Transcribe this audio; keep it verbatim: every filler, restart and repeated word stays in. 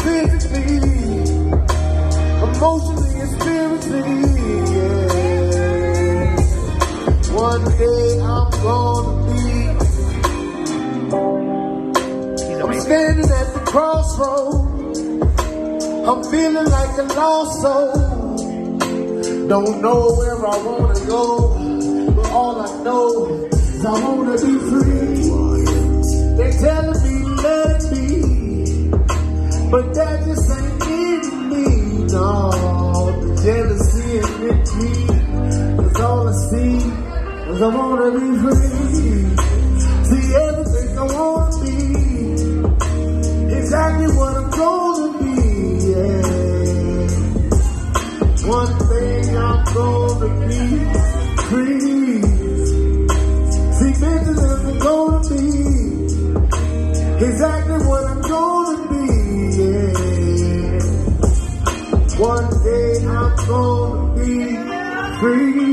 physically, emotionally and spiritually, yeah. One day I'm gonna be, I'm standing at the crossroads, I'm feeling like a lost soul. Don't know where I wanna go, but all I know is I wanna be free. They telling me to let it be, but that just ain't in me. No, the jealousy and envy is all I see, cause I wanna be free. See everything I wanna be, exactly what I'm gonna be, yeah. One thing I'm gonna be free. See, business is gonna be exactly what I'm gonna be, yeah. One day I'm gonna be free.